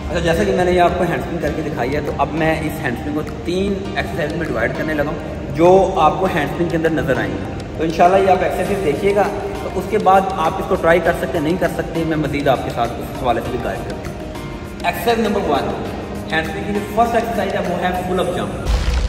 अच्छा, जैसा कि मैंने ये आपको हैंडस्प्रिंग करके दिखाई है, तो अब मैं इस हैंडस्प्रिंग को 3 एक्सरसाइज में डिवाइड करने लगा हूँ जो आपको हैंडस्प्रिंग के अंदर नज़र आएंगे। तो इंशाल्लाह ये आप एक्सरसाइज देखिएगा, तो उसके बाद आप इसको ट्राई कर सकते हैं, नहीं कर सकते मैं मज़ीद आपके साथ उस हवाले से भी गाइड करता हूँ। एक्सरसाइज नंबर 1 हैंडस्प्रिंग की जो फर्स्ट एक्सरसाइज है वो है फुल अप जंप।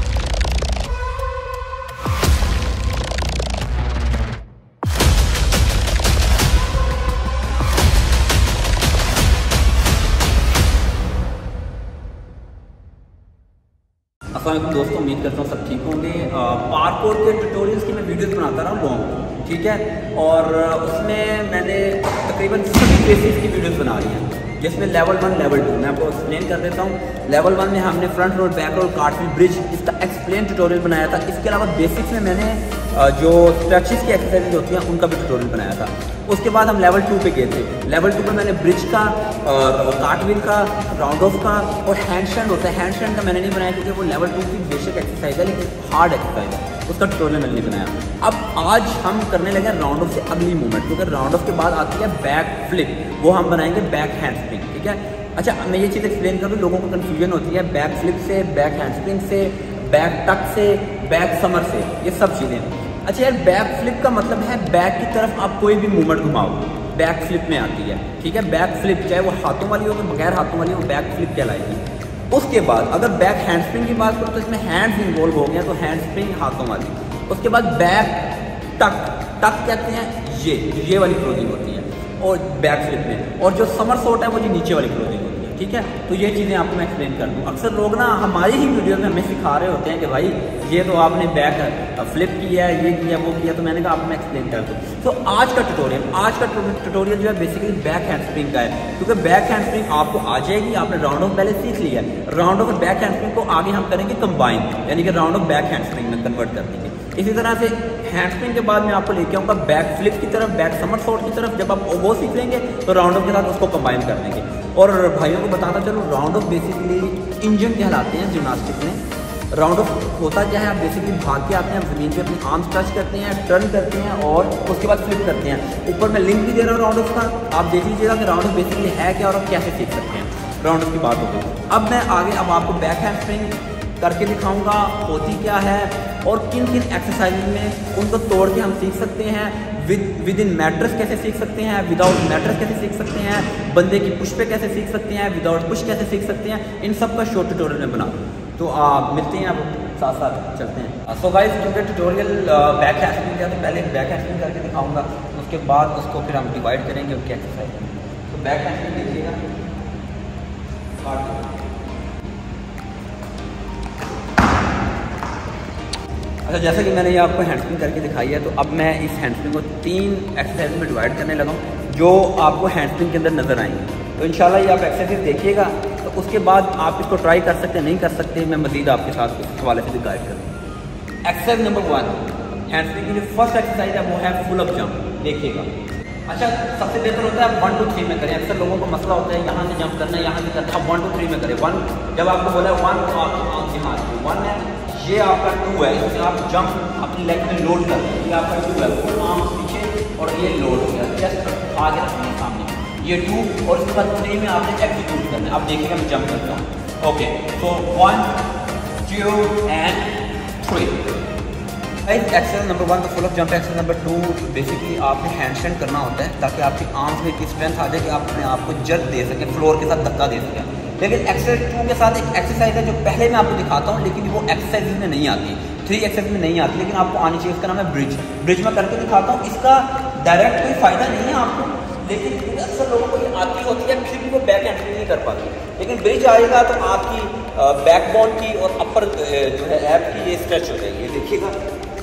अस्सलाम दोस्तों, उम्मीद करता हूँ सब ठीक होंगे। पार्कोर के ट्यूटोरियल्स की मैं वीडियोस बनाता रहा हूँ लॉन्ग, ठीक है, और उसमें मैंने तकरीबन सभी बेसिक्स की वीडियोस बना रही हैं, जिसमें लेवल 1 लेवल 2 मैं आपको एक्सप्लेन कर देता हूँ। लेवल 1 में हमने front roll, back roll, cartwheel, bridge, इसका एक्सप्लेन ट्यूटोरियल बनाया था। इसके अलावा बेसिक्स में मैंने जो स्ट्रेचेस की एक्सरसाइज होती हैं उनका भी ट्यूटोरियल बनाया था। उसके बाद हम लेवल 2 पे गए थे। लेवल 2 पे मैंने ब्रिज का और कार्टव्हील का, राउंड ऑफ का और हैंडस्टैंड होता है, हैंडस्टैंड का मैंने नहीं बनाया क्योंकि वो लेवल 2 की बेसिक एक्सरसाइज है, लेकिन हार्ड एक्सरसाइज है, उसका ट्यूटोरियल मैंने नहीं बनाया। अब आज हम करने लगे राउंड ऑफ से अगली मूवमेंट, क्योंकि राउंड ऑफ के बाद आती है बैक फ्लिप, वो हम बनाएंगे बैक हैंडस्प्रिंग, ठीक है। अच्छा, मैं ये चीज़ एक्सप्लेन करूँ, लोगों को कन्फ्यूजन होती है बैक फ्लिप से, बैक हैंडस्प्रिंग से, बैक टक से, बैक समर से, ये सब चीज़ें। अच्छा यार, बैक फ्लिप का मतलब है बैक की तरफ आप कोई भी मूवमेंट घुमाओ, बैक फ्लिप में आती है, ठीक है। बैक फ्लिप चाहे वो हाथों वाली हो, बगैर हाथों वाली हो, बैक फ्लिप कहलाएगी। उसके बाद अगर बैक हैंडस्प्रिंग की बात करो तो इसमें हैंड्स इन्वॉल्व हो गया, तो हैंडस्प्रिंग हाथों वाली। उसके बाद बैक टक, टक कहते हैं ये वाली क्लोजिंग होती है और बैक फ्लिप में, और जो समरसॉट है वो जो नीचे वाली क्लोजिंग होती है, ठीक है। तो ये चीज़ें आपको मैं एक्सप्लेन कर दूँ। अक्सर लोग ना हमारी ही वीडियो में हमें सिखा रहे होते हैं कि भाई ये तो आपने बैक फ्लिप किया है, ये किया, वो किया, तो मैंने कहा आपको मैं एक्सप्लेन कर दूँ। तो आज का ट्यूटोरियल जो है बेसिकली बैक हैंडस्प्रिंग का है, क्योंकि बैक हैंडस्प्रिंग आपको आ जाएगी, आपने राउंड ऑफ पहले सीख लिया है। राउंड ऑफ बैक हैंडस्प्रिंग को आगे हम करेंगे कंबाइन, यानी कि राउंड ऑफ बैक हैंडस्प्रिंग में कन्वर्ट कर देंगे। इसी तरह से हैंडस्प्रिंग के बाद मैं आपको लेके आऊँगा बैक फ्लिप की तरफ, बैक समरसॉट की तरफ। जब आप वो सीख लेंगे तो राउंड ऑफ के साथ उसको कंबाइन कर देंगे। और भाइयों को बताता चलो, राउंड ऑफ बेसिकली इंजन कहलाते हैं जिम्नास्टिक में। राउंड ऑफ होता क्या है, आप बेसिकली भाग के आते हैं, ज़मीन पे अपनी आर्म्स टच करते हैं, टर्न करते हैं और उसके बाद फ्लिप करते हैं। ऊपर मैं लिंक भी दे रहा हूँ राउंड ऑफ का, आप देख लीजिएगा कि राउंड ऑफ बेसिकली है क्या और आप कैसे सीख सकते हैं। राउंड ऑफ की बात होगी। अब मैं आगे आपको बैक हैंडस्प्रिंग करके दिखाऊंगा होती क्या है और किन किन एक्सरसाइज में उनको तोड़ के हम सीख सकते हैं। विद इन मैट्रेस कैसे सीख सकते हैं, विदाउट मैट्रेस कैसे सीख सकते हैं, बंदे की पुश पे कैसे सीख सकते हैं, विदाउट पुश कैसे सीख सकते हैं, इन सब का शॉर्ट ट्यूटोरियल में बना। तो मिलते हैं, अब साथ साथ चलते हैं। सो गाइस, क्योंकि ट्यूटोरियल बैक हैंडस्प्रिंग का तो पहले बैक हैंडस्प्रिंग करके दिखाऊंगा, उसके बाद उसको फिर हम डिवाइड करेंगे उनकी एक्सरसाइज। तो बैक हैंडस्प्रिंग देखिएगा। अच्छा, जैसा कि मैंने ये आपको हैंडस्प्रिंग करके दिखाई है, तो अब मैं इस हैंडस्प्रिंग को 3 एक्सरसाइज में डिवाइड करने लगा हूँ जो आपको हैंडस्प्रिंग के अंदर नज़र आएंगे। तो इंशाल्लाह ये आप एक्सरसाइज देखिएगा, तो उसके बाद आप इसको ट्राई कर सकते हैं, नहीं कर सकते मैं मज़ीद आपके साथ उस हवाले से भी गाइड करूँ। एक्सरसाइज नंबर 1 हैंडस्प्रिंग की जो फर्स्ट एक्सरसाइज है वो है फुल अप जंप। देखिएगा, अच्छा सबसे बेहतर होता है 1 2 3 में करें। अक्सर लोगों को मसला होता है यहाँ से जंप करना है, यहाँ से करना है, 1 2 3 में करें। 1 जब आपको बोला 1 तो आप यहाँ 1 है, ये आपका 2 है, इससे आप जंप अपनी लेग में लोड कर रहे हैं। ये आपका 2 है, फुल आर्म पीछे और ये लोड हो गया, चेस्ट आगे रखना है सामने, ये 2, और उसके बाद 3 में आपने एग्जीक्यूट करना है। अब देखिएगा मैं जंप करता हूँ। ओके, तो 1 2 एंड 3। एक्सरसाइज नंबर 1 तो full up jump. Exercise number 2 basically आपने हैंडस्टैंड करना होता है ताकि आपकी आर्म्स में इतनी स्ट्रेंथ आ जाए कि आप अपने आप को जर्क दे सकें, फ्लोर के साथ धक्का दे सकें। लेकिन एक्सरसाइज 2 के साथ एक एक्सरसाइज है जो पहले मैं आपको दिखाता हूँ, लेकिन वो एक्सरसाइज में नहीं आती, 3 एक्सरसाइज में नहीं आती, लेकिन आपको आनी चाहिए। उसका नाम है ब्रिज। ब्रिज में करके दिखाता हूँ। इसका डायरेक्ट कोई फ़ायदा नहीं है आपको, लेकिन अक्सर लोगों को ये आती होती है, फिर भी वो बैक हैंडस्प्रिंग नहीं कर पाते। लेकिन ब्रिज आएगा तो आपकी बैकबोन की और अपर जो है ऐप की ये स्ट्रेच हो जाएगी। देखिएगा,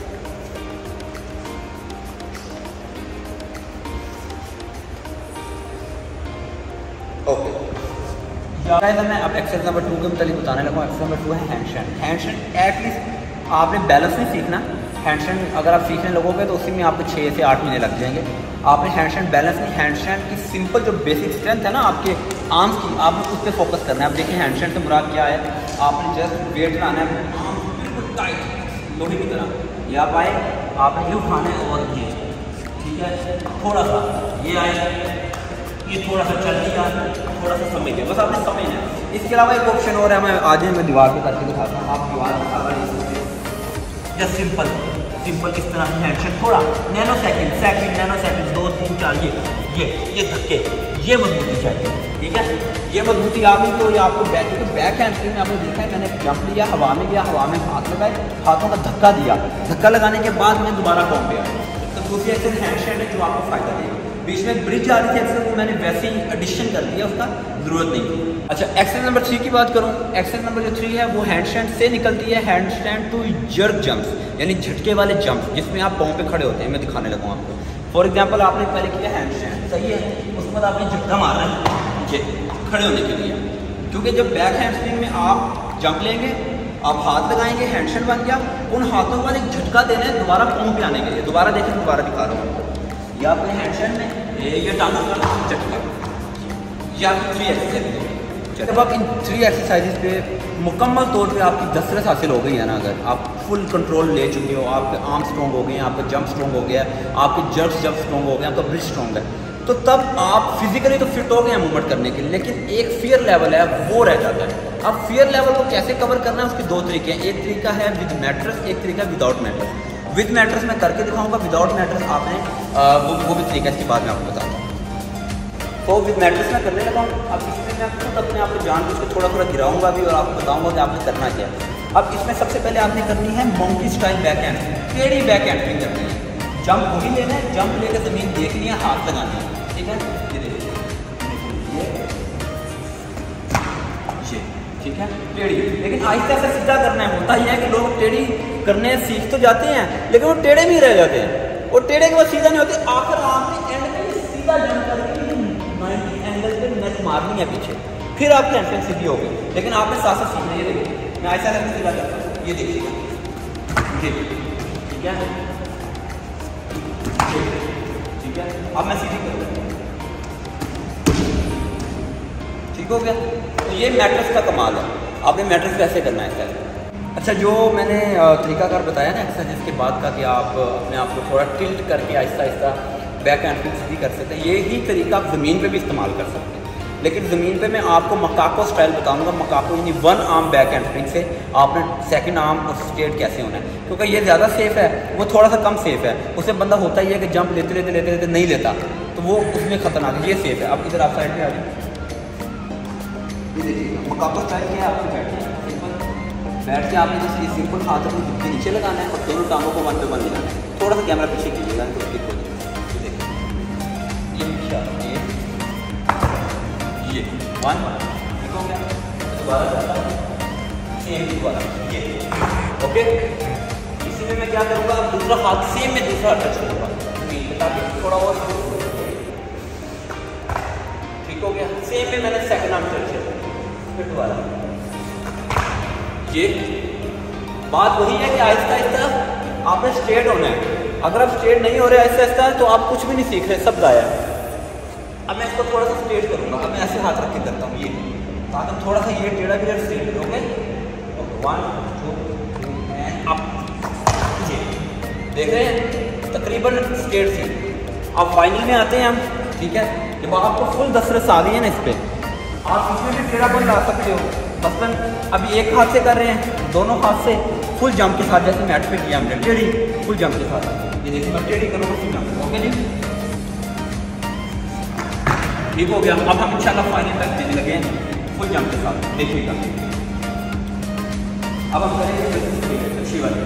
ओके। मैं अब एक्सरसाइज नंबर 2 के मुताबिक बताने लगा हूँ। एक्सरसाइज नंबर 2 है हैंडस्टैंड। हैंडस्टैंड एटलीस्ट आपने बैलेंस नहीं सीखना। हैंडस्टैंड अगर आप सीखने लगोगे तो उसी में आपको 6 से 8 महीने लग जाएंगे। आपने हैंडस्टैंड बैलेंस नहीं, हैंडस्टैंड की सिंपल जो बेसिक स्ट्रेंथ है ना आपके आर्म्स की, आपने उस पर फोकस करना है। अब देखिए हैंडस्टैंड से मुराद क्या है, आपने जस्ट वेट लाना है, आर्म्स बिल्कुल टाइट लोहे की तरह, ये आप आए, आपने ये उठाना है और ये, ठीक है, थोड़ा सा ये आए, ये थोड़ा सा चल लिया, थोड़ा सा समझ गया, बस आपने समझना है। इसके अलावा एक ऑप्शन और है, मैं आज मैं दीवार पे करके दिखाता हूँ। आप दीवार पर या सिंपल इस तरह हैंडशेक, थोड़ा नैनो सेकंड 2 3 4 ये धक्के, ये मजबूती चाहिए, ठीक है। ये मजबूती आ गई तो ये आपको बैक हैंडस्प्रिंग में आपने देखा है, मैंने जंप लिया, हवा में गया, हवा में हाथ लगाए, हाथों का धक्का दिया, धक्का लगाने के बाद मैं दोबारा पाँव पे आया। तो दूसरी एक्शन हैंडस्टैंड है जो आपको फायदा देगा। बीच में ब्रिज आ रही थी एक्सरसाइज, वो मैंने वैसे ही एडिशन कर दिया, उसका जरूरत नहीं थी। अच्छा, एक्सरसाइज नंबर 3 की बात करूँ, एक्सरसाइज नंबर जो 3 है वो हैंडस्टैंड से निकलती है, हैंडस्टैंड टू जर्क जंप्स, यानी झटके वाले जंप्स, जिसमें आप पाँव पे खड़े होते हैं। मैं दिखाने लगा आपको। फॉर एग्जाम्पल, आपने पहले किया हैंडस्टैंड, सही है, उसके बाद आपने झटका मारा है ये खड़े होने के लिए, क्योंकि जब बैक हैंडस्प्रिंग में आप जंप लेंगे, आप हाथ लगाएंगे, हैंडस्टैंड बन गया, उन हाथों के बाद एक झटका देना है दोबारा पाँव पे आने के लिए। दोबारा देखें, दोबारा दिखा रहा हूँ, ये आपने हैंडस्टैंड में ये टांगों का झटका, ये आपकी 3 एक्सरसाइज। जब आप इन 3 एक्सरसाइजेज पे मुकम्मल तौर पे आपकी दस्तरस हासिल हो गई है ना, अगर आप फुल कंट्रोल ले चुके हो, आपके आर्म स्ट्रॉन्ग हो गए हैं, आपका जंप स्ट्रॉन्ग हो गया है, आपके जर्क जंप स्ट्रॉन्ग हो गए, आपका ब्रिज स्ट्रॉन्ग है, तो तब आप फिजिकली तो फिट हो गए हैं मूवमेंट करने के लिए, लेकिन एक फियर लेवल है वो रह जाता है। अब फियर लेवल को कैसे कवर करना है, उसके 2 तरीके हैं। एक तरीका है विद मैट्रेस, एक तरीका है विदाउट मैट्रेस। विद मैट्रेस मैं करके दिखाऊंगा, विदाउट मैट्रेस आपने वो भी तरीका इसके बाद मैं आपको बताता हूँ। तो विद मैट्रेस मैं करने लगा हूँ। अब इसमें मैं खुद अपने आप को जानबूझ के थोड़ा थोड़ा गिराऊंगा भी और आपको बताऊंगा कि आपने करना क्या है। अब इसमें सबसे पहले आपने करनी है मंकी स्टाइल बैक हैंड, टेढ़ी बैक हैंड करनी है। जंप वही लेना है, जंप लेकर ज़मीन देखनी है, हाथ लगाना है, ठीक है। ये देखिए, ये ठीक है, टेढ़ी, लेकिन आहिस्ता आहिस्ता सीधा करना है। होता ही है कि लोग टेढ़ी करने सीख तो जाते हैं, लेकिन वो टेढ़े भी रह जाते हैं, और टेढ़े के बाद सीधा नहीं होते। आखिर आपने एंड में सीधा जंप करके 90 एंगल पे नेक मारनी है पीछे, फिर आपकी हैंडस्टैंड सीधी होगी, लेकिन आपने साथ साथ सीखना है। ये देखिए, मैं ऐसा करके सीधा करता हूँ, ये देखिएगा, ठीक है, ठीक है। अब मैं सीधी करूँगा, ठीक हो गया। तो ये मैट्रेस का कमाल है, आपने मैट्रेस कैसे करना है सर। अच्छा, जो मैंने तरीकाकार बताया ना एक्सरसाइज के बाद का, कि आप अपने आप को थोड़ा टिल्ट करके आहिस्ता आहिस्ता बैक हैंड सीधी कर सकते हैं, यही तरीका आप ज़मीन पे भी इस्तेमाल कर सकते हैं। लेकिन ज़मीन पे मैं आपको मकाको स्टाइल बताऊंगा। मकाको यानी 1 आर्म बैक हैंड स्प्रिंग से आपने 2nd आर्म और स्ट्रेट कैसे होना है, क्योंकि ये ज़्यादा सेफ़ है, वो थोड़ा सा कम सेफ़ है। उससे बंदा होता ही है कि जंप लेते लेते लेते लेते नहीं लेता, तो वो उसमें खतरनाक है। ये सेफ़ है। अब इधर आप साइड पर आ जाए, ये देखिए मकाको स्टाइल क्या है। आपको बैठ के आपने जैसे ये सिंपल हाथ अपनी हिप के नीचे लगाना है और दोनों टांगों को 1 पे 1 लेना है। थोड़ा सा कैमरा पीछे कीजिएगा तो स्किप हो जाएगा। ये 1 ठीक हो गया। दोबारा सेम दोबारा ये ओके। इसी में मैं क्या करूँगा, दूसरा हाथ सेम में दूसरा हाथ टच करूँगा ताकि थोड़ा और ठीक हो गया। सेम में मैंने 2nd आर्म टच किया, फिर दोबारा ये। बात वही है कि आहिस्ता आहिस्ता आपने स्ट्रेट होना है। अगर आप स्ट्रेट नहीं हो रहे आहिस्ता आहिस्ता तो आप कुछ भी नहीं सीख रहे, सब गाया है। अब मैं इसको थोड़ा सा स्ट्रेट करूँगा। अब मैं ऐसे हाथ रख के करता हूँ ये, ताकि थोड़ा सा ये टेढ़ा भी स्ट्रेट हो गए। 1 2 3 एंड अप। ये देख रहे हैं तकरीबन स्ट्रेट थी। अब फाइनल में आते हैं हम, ठीक है। जब आपको फुल दस्तरस आ गई है ना इस पर, आप इसमें भी टेढ़ापन ला सकते हो। मसलन अभी एक हाथ से कर रहे हैं, दोनों हाथ से फुल जंप के साथ, जैसे मैट पे किया हमने टेढ़ी फुल जंप के साथ। ये देखिए मैं टेढ़ी करूँगा फुल जंप, ओके जी, ठीक हो गया। अब हम इंशाल्लाह फाइनल तक देने लगे हैं फुल जंप के साथ, देखिएगा। अब हम करेंगे अच्छी वाली।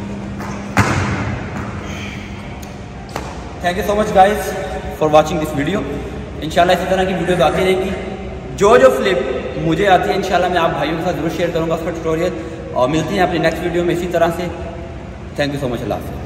Thank you so much guys for watching this video. इंशाल्लाह इसी तरह की वीडियोज आती रहेगी। जो फ्लिप मुझे आती है इंशाल्लाह मैं आप भाइयों के साथ जरूर शेयर करूँगा उसका ट्यूटोरियल। और मिलते हैं अपने नेक्स्ट वीडियो में इसी तरह से। थैंक यू सो मच, अल्लाह हाफ़िज़।